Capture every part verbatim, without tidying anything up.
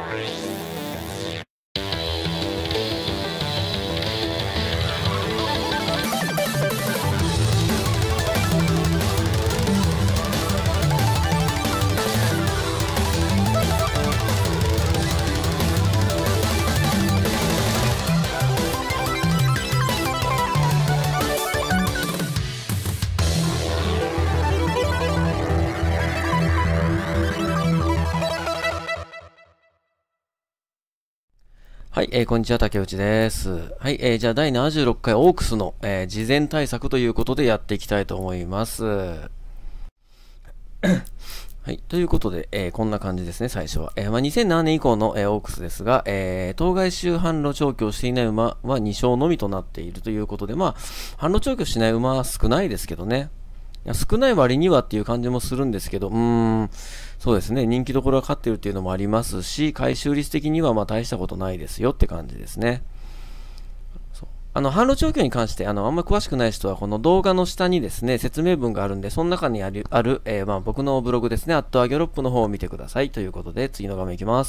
はい、えー、こんにちは、竹内です。はい、えー、じゃあだいななじゅうろっかいオークスの、えー、事前対策ということでやっていきたいと思います。はい、ということで、えー、こんな感じですね、最初は。えーまあ、にせんななねん以降の、えー、オークスですが、えー、当該週販路調教をしていない馬はに勝のみとなっているということで、まあ、販路調教しない馬は少ないですけどね。いや少ない割にはっていう感じもするんですけど、うーん、そうですね、人気どころが勝ってるっていうのもありますし、回収率的にはまあ大したことないですよって感じですね。そうあの、販路調教に関して、あの、あんまり詳しくない人は、この動画の下にですね、説明文があるんで、その中にある、あるえー、まあ僕のブログですね、アットアギョロップの方を見てくださいということで、次の画面いきます。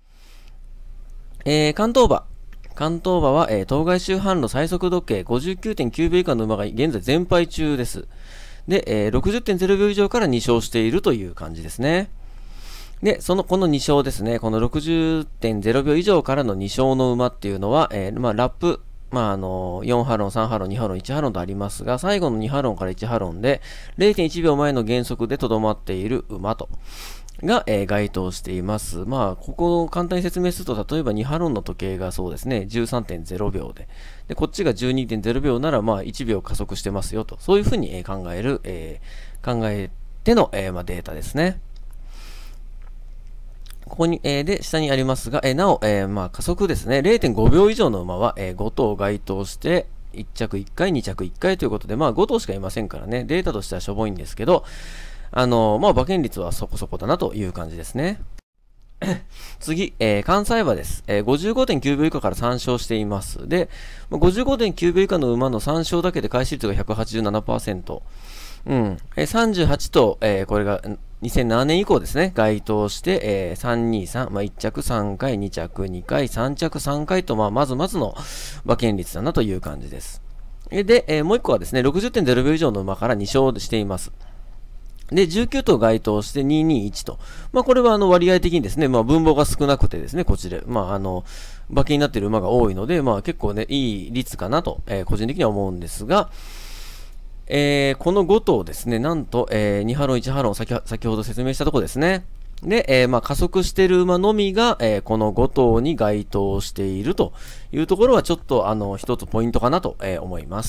えー、関東馬。関東馬は、えー、当該週販路最速時計 ごじゅうきゅうてんきゅうびょう以下の馬が現在全敗中です。で、えー、ろくじゅってんゼロびょう以上からに勝しているという感じですね。で、その、このに勝ですね、この ろくじゅってんゼロびょう以上からのに勝の馬っていうのは、えー、まあ、ラップ、まあ、あの、よんハロン、さんハロン、にハロン、いちハロンとありますが、最後のにハロンからいちハロンで、れいてんいちびょう前の減速でとどまっている馬と、が、えー、該当しています。まあ、ここを簡単に説明すると、例えばにハロンの時計がそうですね、じゅうさんてんゼロびょうで、で、こっちが じゅうにてんゼロびょうなら、まあ、いちびょう加速してますよと、そういうふうに、えー、考える、えー、考えての、えーまあ、データですね。ここに、えー、で、下にありますが、えー、なお、えー、まあ、加速ですね、れいてんごびょう以上の馬は、えー、ご頭該当して、いっ着いっかい、に着いっかいということで、まあ、ご頭しかいませんからね、データとしてはしょぼいんですけど、あのー、まあ、馬券率はそこそこだなという感じですね。次、えー、関西馬です。えー、ごじゅうごてんきゅうびょう以下からさん勝しています。で、ごじゅうごてんきゅうびょう以下の馬のさん勝だけで回収率が ひゃくはちじゅうななパーセント。うん。えー、さんじゅうはちと、えー、これがにせんななねん以降ですね、該当して、えー、さんにさん、まあ、いっ着さんかい、に着にかい、さん着さんかいと、まあ、まずまずの馬券率だなという感じです。で、えー、もういっこはですね、ろくじゅってんゼロびょう以上の馬からに勝しています。で、じゅうきゅう頭該当してににいちと。まあ、これはあの割合的にですね、まあ、分母が少なくてですね、こちら、まあ、あの、馬券になっている馬が多いので、まあ、結構ね、いい率かなと、えー、個人的には思うんですが、えー、このご頭ですね、なんと、えー、にハロン、いちハロン、先、先ほど説明したところですね。で、えー、まあ、加速している馬のみが、えー、このご頭に該当しているというところは、ちょっと、あの、一つポイントかなと、えー、思います。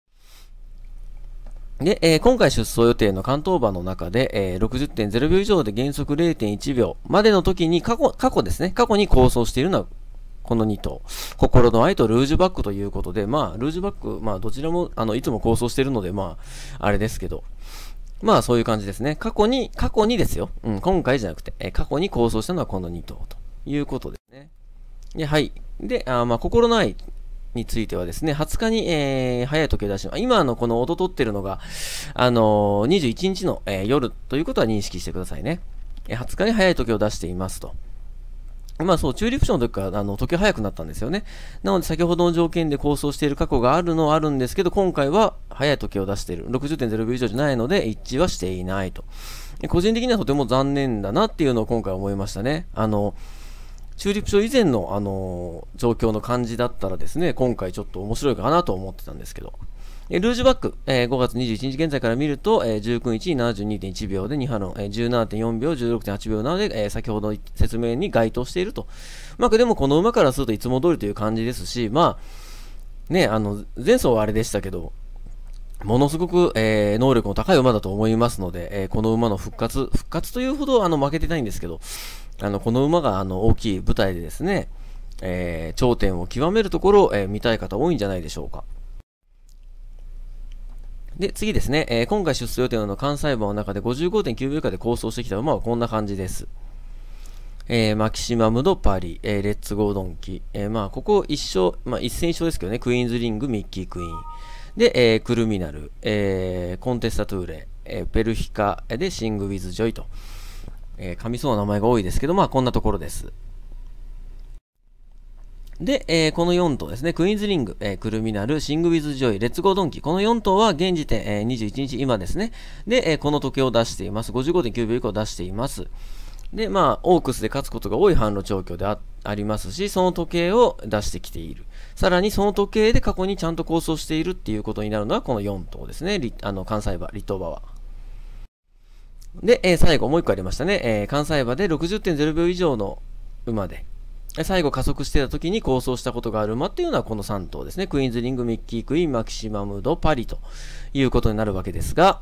で、えー、今回出走予定の関東馬の中で、えー、ろくじゅってんゼロびょう以上で減速 れいてんいちびょうまでの時に過去、過去ですね、過去に構想しているのは、このに頭。心の愛とルージュバックということで、まあ、ルージュバック、まあ、どちらも、あの、いつも構想しているので、まあ、あれですけど、まあ、そういう感じですね。過去に、過去にですよ。うん、今回じゃなくて、えー、過去に構想したのはこのに頭ということですね。で、はい。で、あまあ、心の愛。についてはですね、はつかに、えー、早い時計を出します。今、あの、この音取ってるのが、あのー、にじゅういちにちの、えー、夜ということは認識してくださいね。えー、はつかに早い時計を出していますと。まあそう、チューリップ賞の時から、あの、時計早くなったんですよね。なので、先ほどの条件で構想している過去があるのはあるんですけど、今回は早い時計を出している。ろくじゅってんゼロびょう以上じゃないので、一致はしていないと。個人的にはとても残念だなっていうのを今回思いましたね。あの、チューリップ賞以前の、あのー、状況の感じだったらですね、今回ちょっと面白いかなと思ってたんですけど。えルージュバック、えー、ごがつにじゅういちにち現在から見ると、えー、じゅうくにちに ななじゅうにてんいちびょうでにハロン、えー、じゅうななてんよんびょう、じゅうろくてんはちびょうなので、えー、先ほどの説明に該当していると。まあ、でもこの馬からするといつも通りという感じですし、まあ、ね、あの、前走はあれでしたけど、ものすごく、えー、能力の高い馬だと思いますので、えー、この馬の復活、復活というほどあの負けてないんですけど、あの、この馬があの大きい舞台でですね、えー、頂点を極めるところを、えー、見たい方多いんじゃないでしょうか。で、次ですね、えー、今回出走予定の関西馬の中で ごじゅうごてんきゅうびょう以下で構想してきた馬はこんな感じです。えー、マキシマムドパリ、えー、レッツゴードンキ、えー、まあ、ここ一勝、まあ、一戦一勝ですけどね、クイーンズリング、ミッキークイーン。で、えー、クルミナル、えー、コンテスタトゥーレ、えー、ペルヒカでシングウィズジョイと、えー、噛みそうな名前が多いですけど、まあこんなところです。 で、えーこのよん頭ですね、クイーンズリング、えークルミナル、シングウィズジョイ、レッツゴードンキ、このよん頭は現時点、えーにじゅういちにち今ですね。で、えーこの時計を出しています。ごじゅうごてんきゅうびょう以降出しています。で、まあ、オークスで勝つことが多い販路調教で あ, ありますし、その時計を出してきている。さらにその時計で過去にちゃんと構想しているっていうことになるのはこのよん頭ですね。リあの関西馬、立東馬は。で、えー最後もう一個ありましたね。えー関西馬で ろくじゅってんゼロびょう以上の馬で、最後加速してた時に構想したことがある馬っていうのはこのさん頭ですね。クイーンズリング、ミッキークイーン、マキシマムド、パリということになるわけですが、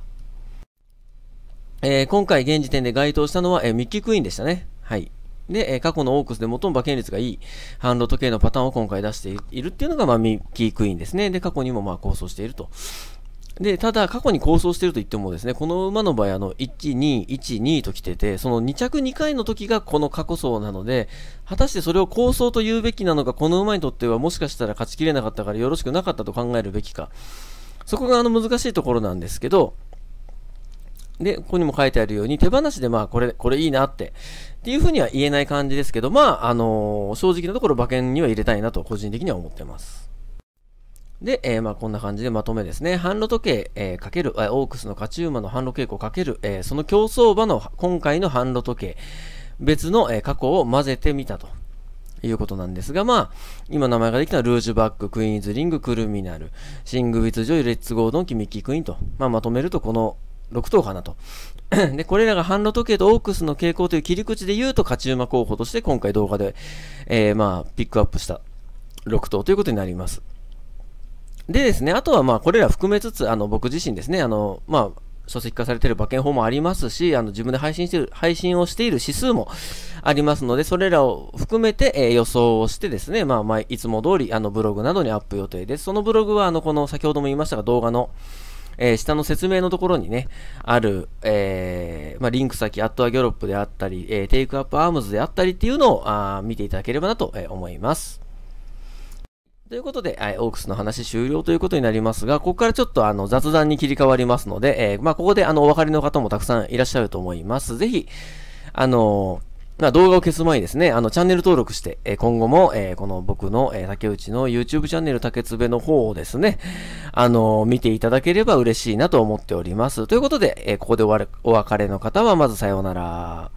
えー今回現時点で該当したのは、えーミッキークイーンでしたね。はい。で、えー過去のオークスで最も馬券率がいいハンド時計のパターンを今回出しているっていうのが、まあ、ミッキークイーンですね。で、過去にもまあ構想していると。で、ただ過去に構想していると言ってもですね、この馬の場合、あの、いち、に、いち、にと来てて、そのに着にかいの時がこの過去走なので、果たしてそれを構想と言うべきなのか、この馬にとってはもしかしたら勝ちきれなかったからよろしくなかったと考えるべきか。そこがあの難しいところなんですけど、で、ここにも書いてあるように、手放しでまあ、これ、これいいなって、っていうふうには言えない感じですけど、まあ、あのー正直なところ馬券には入れたいなと、個人的には思ってます。で、えーまあ、こんな感じでまとめですね。販路時計、えーかける、えーオークスの勝ち馬の販路傾向かける、えーその競走馬の今回の販路時計、別の、えー過去を混ぜてみたと。いうことなんですが、まあ、今名前ができたルージュバック、クイーンズリング、クルミナル、シングウィズジョイ、レッツゴードンキ、ミッキークイーンと、まあ、まとめるとこのろく頭かなと。で、これらが販路時計とオークスの傾向という切り口で言うと、勝ち馬候補として今回動画で、えー、まあ、ピックアップしたろく頭ということになります。でですね、あとはまあ、これら含めつつ、あの、僕自身ですね、あの、まあ、書籍化されている馬券法もありますし、あの、自分で配信している、配信をしている指数もありますので、それらを含めて、えー予想をしてですね、まあ、まあ、いつも通り、あの、ブログなどにアップ予定です。そのブログは、あの、この、先ほども言いましたが、動画の、えー下の説明のところにね、ある、えーまあ、リンク先、アットアギョロップであったり、えーテイクアップアームズであったりっていうのをあー見ていただければなと、えー思います。ということで、はい、オークスの話終了ということになりますが、ここからちょっとあの雑談に切り替わりますので、えーまあ、ここであのお分かりの方もたくさんいらっしゃると思います。ぜひ、あのーまあ、動画を消す前にですね、あの、チャンネル登録して、えー今後も、えーこの僕の、えー竹内の YouTube チャンネル竹つべの方をですね、あのー見ていただければ嬉しいなと思っております。ということで、えーここでおわれお別れの方はまずさようなら。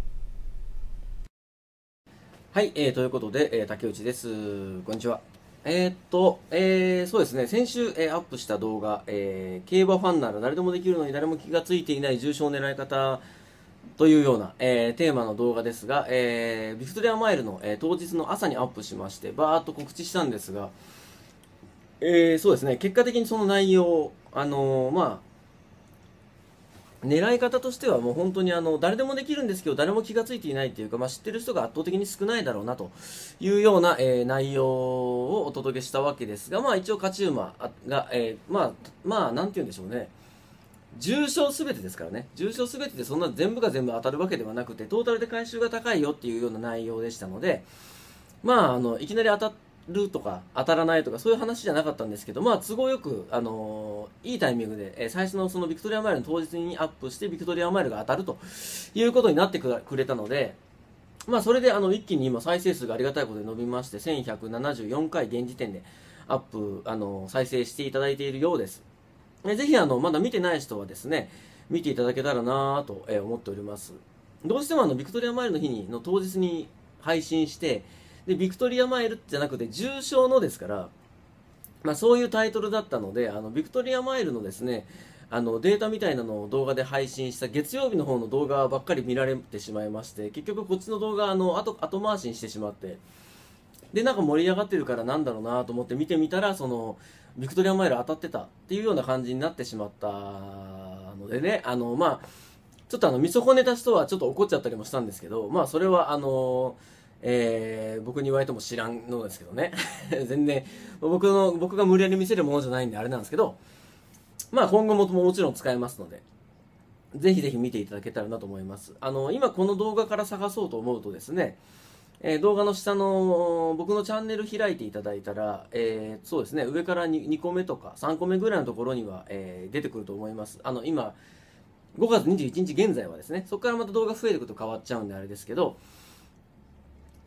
はい、えーということで、えー竹内です。こんにちは。えーっと、えーそうですね、先週、えーアップした動画、えー競馬ファンなら誰でもできるのに誰も気がついていない重賞狙い方というような、えーテーマの動画ですが、えービクトリアマイルの、えー当日の朝にアップしまして、バーっと告知したんですが、えーそうですね、結果的にその内容、あのーまあ、狙い方としてはもう本当にあの誰でもできるんですけど誰も気がついていないというか、まあ、知ってる人が圧倒的に少ないだろうなというような、えー内容をお届けしたわけですが、まあ、一応勝ち馬が、えーまあまあなんて言うんでしょうね、重賞すべてですからね、重賞すべてでそんな全部が全部当たるわけではなくて、トータルで回収が高いよっていうような内容でしたので、まあ、あのいきなり当たるとか当たらないとかそういう話じゃなかったんですけど、まあ、都合よく、あのーいいタイミングで、えー最初のそのビクトリアマイルの当日にアップしてビクトリアマイルが当たるということになってくれたので、まあ、それであの一気に今再生数がありがたいことで伸びましてせんひゃくななじゅうよんかい現時点でアップ、あのー再生していただいているようです。えーぜひあのまだ見てない人はですね見ていただけたらなとえー思っております。どうしてもあのビクトリアマイルの日にの当日に配信してでビクトリアマイルじゃなくて重賞のですから、まあ、そういうタイトルだったので、あのビクトリアマイルのですねあのデータみたいなのを動画で配信した月曜日の方の動画ばっかり見られてしまいまして、結局こっちの動画あの後後回しにしてしまって、でなんか盛り上がってるからなんだろうなと思って見てみたら、そのビクトリアマイル当たってたっていうような感じになってしまったのでね、あのまあちょっとあの見損ねた人はちょっと怒っちゃったりもしたんですけど、まあそれはあのえー僕に言われても知らんのですけどね全然僕の僕が無理やり見せるものじゃないんであれなんですけど、まあ今後ももちろん使えますので、ぜひぜひ見ていただけたらなと思います。あの今この動画から探そうと思うとですね、えー動画の下の僕のチャンネル開いていただいたら、えーそうですね、上から 2, にこめとかさんこめぐらいのところには、えー出てくると思います。あの今ごがつにじゅういちにち現在はですね、そこからまた動画増えていくと変わっちゃうんであれですけど、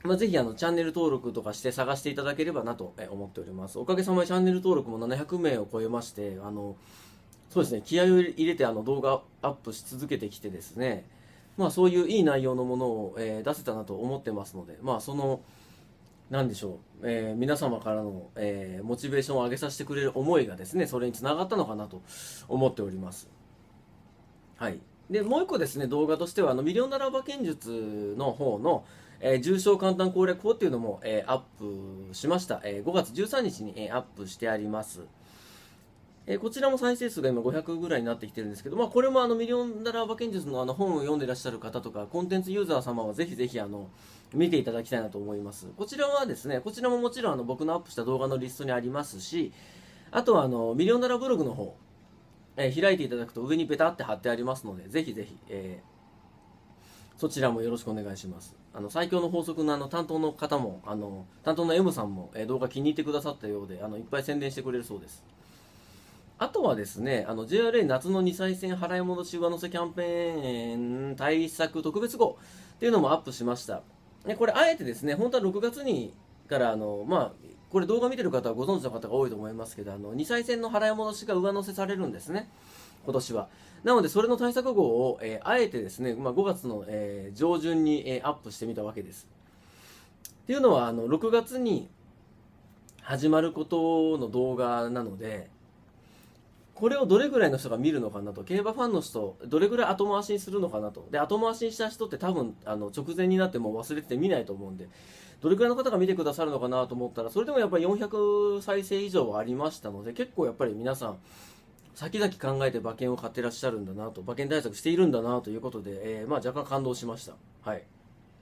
まあ、ぜひあのチャンネル登録とかして探していただければなと思っております。おかげさまでチャンネル登録もななひゃくめいを超えまして、あのそうですね、気合を入れてあの動画アップし続けてきてですね、まあ、そういういい内容のものを、えー出せたなと思ってますので、まあ、その、なんでしょう、えー皆様からの、えーモチベーションを上げさせてくれる思いがですね、それにつながったのかなと思っております。はい。で、もう一個ですね、動画としては、あの、ミリオンダラー馬券術の方の、えー重症簡単攻略法っていうのも、えーアップしました。えーごがつじゅうさんにちに、えーアップしてあります。えーこちらも再生数が今ごひゃくぐらいになってきてるんですけど、まあ、これもあのミリオンダラー馬券術のあの本を読んでいらっしゃる方とか、コンテンツユーザー様はぜひぜひあの見ていただきたいなと思います。こちらはですね、こちらももちろんあの僕のアップした動画のリストにありますし、あとはあのミリオンダラーブログの方、えー開いていただくと上にペタって貼ってありますので、ぜひぜひ、えーそちらもよろしくお願いします。あの最強の法則のあの担当の方も、あの担当の M さんも、えー動画気に入ってくださったようで、あのいっぱい宣伝してくれるそうです。あとはですね、あの ジェイアールエー 夏のにさい銭払い戻し上乗せキャンペーン対策特別号っていうのもアップしました。でこれあえてですね、本当はろくがつにからあの、まあ、これ動画見てる方はご存知の方が多いと思いますけど、あのにさい銭の払い戻しが上乗せされるんですね、今年は。なので、それの対策号を、えーあえてですね、まあ、ごがつの、えー上旬に、えーアップしてみたわけです。っていうのは、あのろくがつに始まることの動画なので、これをどれぐらいの人が見るのかなと、競馬ファンの人、どれぐらい後回しにするのかなと、で後回しにした人って多分あの直前になっても忘れてて見ないと思うんで、どれぐらいの方が見てくださるのかなと思ったら、それでもやっぱりよんひゃくさいせい以上はありましたので、結構やっぱり皆さん、先々考えて馬券を買ってらっしゃるんだなと、馬券対策しているんだなということで、えーまあ、若干感動しました。はい。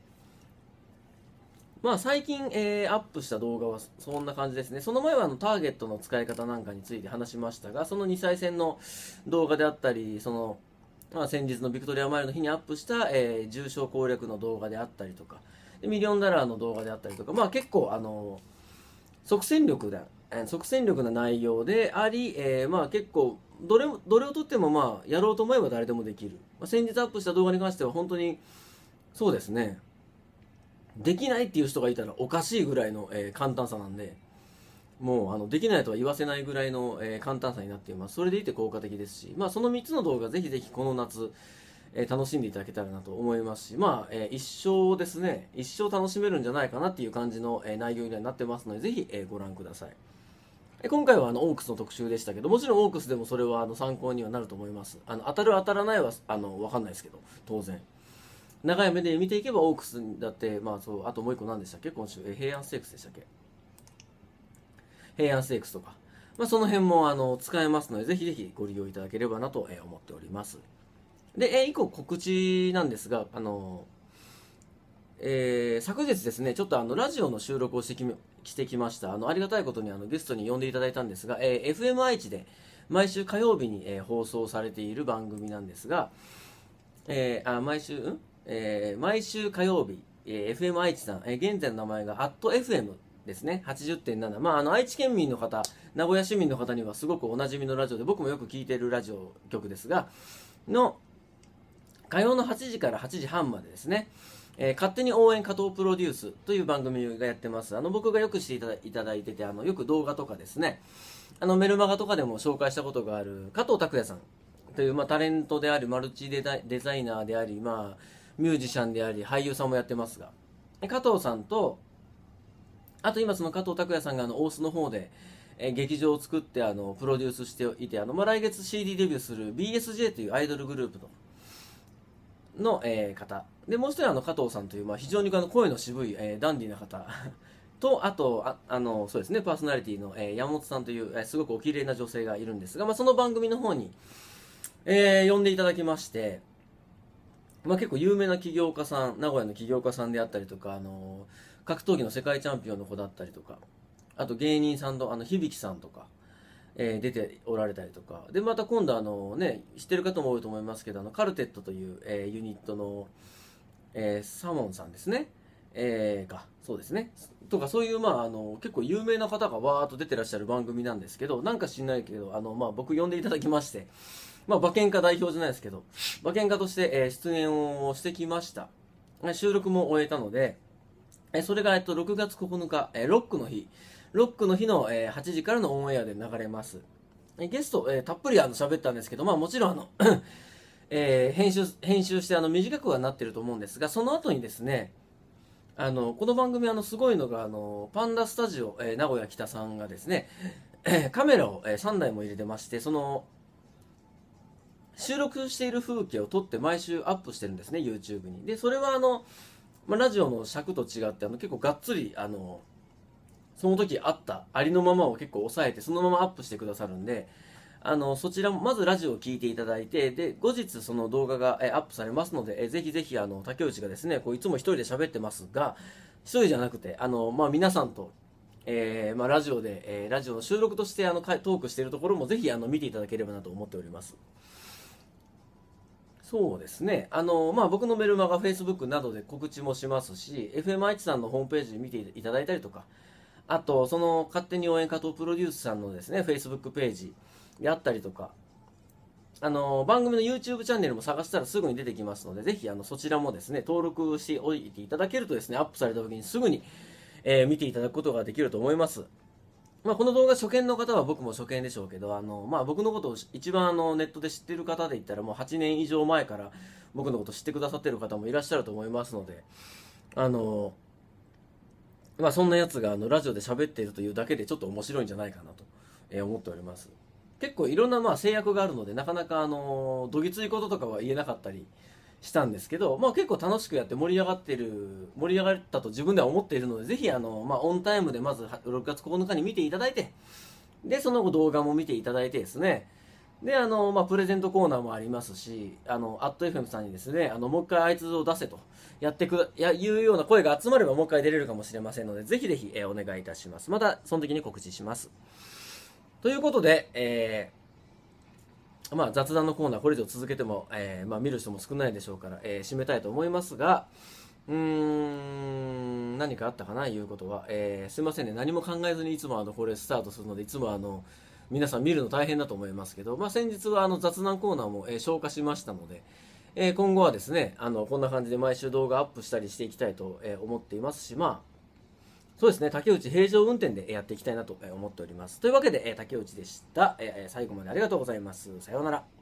まあ最近、えーアップした動画はそんな感じですね。その前はあのターゲットの使い方なんかについて話しましたが、そのにさい銭の動画であったり、その、まあ、先日のビクトリアマイルの日にアップした、えー重症攻略の動画であったりとか、でミリオンダラーの動画であったりとか、まあ結構あの即戦力だ、えー即戦力な内容であり、えーまあ結構どれもどれをとってもまあやろうと思えば誰でもできる。まあ、先日アップした動画に関しては本当にそうですね。できないっていう人がいたらおかしいぐらいの、えー簡単さなんで、もうあのできないとは言わせないぐらいの、えー簡単さになっています。それでいて効果的ですし、まあ、そのみっつの動画、ぜひぜひこの夏、えー楽しんでいただけたらなと思いますし、まあえー一生ですね、一生楽しめるんじゃないかなっていう感じの、えー内容になってますので、ぜひ、えーご覧ください。え今回はあのオークスの特集でしたけど、もちろんオークスでもそれはあの参考にはなると思います。あの当たる当たらないはあの分かんないですけど、当然。長い目で見ていけばオークスだって、まあそう、あともう一個何でしたっけ今週、え平安ステークスでしたっけ平安ステークスとか。まあその辺もあの使えますので、ぜひぜひご利用いただければなと思っております。で、え一個告知なんですが、あの、えー昨日ですね、ちょっとあのラジオの収録をしてきしてきました。あのありがたいことにあのゲストに呼んでいただいたんですが、えーエフエム 愛知で毎週火曜日に、えー放送されている番組なんですが、えーあ毎週、んえー毎週火曜日、えー エフエム 愛知さん、えー現在の名前が アットエフエム ですね、はちじゅってんなな。まあ、あの愛知県民の方、名古屋市民の方にはすごくおなじみのラジオで、僕もよく聞いているラジオ局ですが、の火曜のはちじからはちじはんまでですね、えー勝手に応援加藤プロデュースという番組がやってます。あの僕がよくしていただいただいてて、あのよく動画とかですね、あのメルマガとかでも紹介したことがある加藤拓也さんという、まあ、タレントでありマルチデザデザイナーであり、まあ、ミュージシャンであり俳優さんもやってますが、加藤さんとあと今その加藤拓也さんがあの大須の方で、えー劇場を作ってあのプロデュースしていて、あの、まあ、来月 シーディー デビューする ビーエスジェー というアイドルグループのの、えー方で、もう一人あの加藤さんという、まあ、非常にあの声の渋い、えーダンディーな方と、あとああのそうですね、パーソナリティの、えー山本さんという、えーすごくお綺麗な女性がいるんですが、まあ、その番組の方に、えー呼んでいただきまして、まあ、結構有名な起業家さん、名古屋の起業家さんであったりとか、あの格闘技の世界チャンピオンの子だったりとか、あと芸人さんとあの響さんとか、えー出ておられたりとかで、また今度あの、ね、知ってる方も多いと思いますけど、あのカルテットという、えーユニットの、えーサモンさんですね、えー、かそうですねとか、そういう、まあ、あの結構有名な方がわーっと出てらっしゃる番組なんですけど、なんか知んないけどあの、まあ、僕呼んでいただきまして、まあ、馬券家代表じゃないですけど、馬券家として、えー出演をしてきました。収録も終えたので、 えそれが、えっと、ろくがつここのか、えーロックの日。ロックの日の、えーはちじからのオンエアで流れます。えゲスト、えーたっぷりあの喋ったんですけど、まあもちろんあのえー編集、編集してあの短くはなってると思うんですが、その後にですね、あの、この番組あのすごいのが、あの、パンダスタジオ、えー名古屋北さんがですね、えーカメラを、えーさんだいも入れてまして、その、収録している風景を撮って毎週アップしてるんですね、YouTube に。で、それはあの、まあ、ラジオの尺と違って、あの、結構がっつり、あの、その時あったありのままを結構抑えて、そのままアップしてくださるんで、あの、そちらも、まずラジオを聞いていただいて、で、後日その動画がえアップされますので、えぜひぜひ、あの、竹内がですね、こういつも一人で喋ってますが、一人じゃなくて、あの、まあ、皆さんと、えー、まあ、ラジオで、えー、ラジオの収録として、あの、かトークしているところもぜひ、あの、見ていただければなと思っております。そうですね。あの、まあ、僕のメルマガ Facebook などで告知もしますし、エフエムアイチ さんのホームページ見ていただいたりとか、あと、その勝手に応援加藤プロデュースさんのですね、Facebook ページであったりとか、あの、番組の YouTube チャンネルも探したらすぐに出てきますので、ぜひ、あの、そちらもですね、登録しておいていただけるとですね、アップされた時にすぐに、えー見ていただくことができると思います。まあ、この動画初見の方は僕も初見でしょうけど、あの、まあ、僕のことを一番あの、ネットで知ってる方で言ったらもうはちねん以上前から僕のこと知ってくださってる方もいらっしゃると思いますので、あの、まあ、そんなやつがあの、ラジオで喋っているというだけでちょっと面白いんじゃないかなと、えー思っております。結構いろんなまあ制約があるので、なかなかあの、どぎついこととかは言えなかったりしたんですけど、まあ結構楽しくやって盛り上がってる、盛り上がったと自分では思っているので、ぜひあの、まあオンタイムでまずろくがつここのかに見ていただいて、で、その後動画も見ていただいてですね、で、あの、まあ、プレゼントコーナーもありますし、あの、アット エフエム さんにですね、あの、もう一回あいつを出せと、やってく、や、いうような声が集まればもう一回出れるかもしれませんので、ぜひぜひ、えーお願いいたします。また、その時に告知します。ということで、えー、まあ、雑談のコーナー、これ以上続けても、えー、まあ、見る人も少ないでしょうから、えー、締めたいと思いますが、うーん、何かあったかな、いうことは。えー、すいませんね、何も考えずにいつもあの、これスタートするので、いつもあの、皆さん見るの大変だと思いますけど、まあ、先日はあの、雑談コーナーも、えー消化しましたので、えー今後はですね、あの、こんな感じで毎週動画アップしたりしていきたいと、えー思っていますし、まあ、そうですね、竹内平常運転でやっていきたいなと思っております。というわけで、えー竹内でした。えー最後までありがとうございます。さようなら。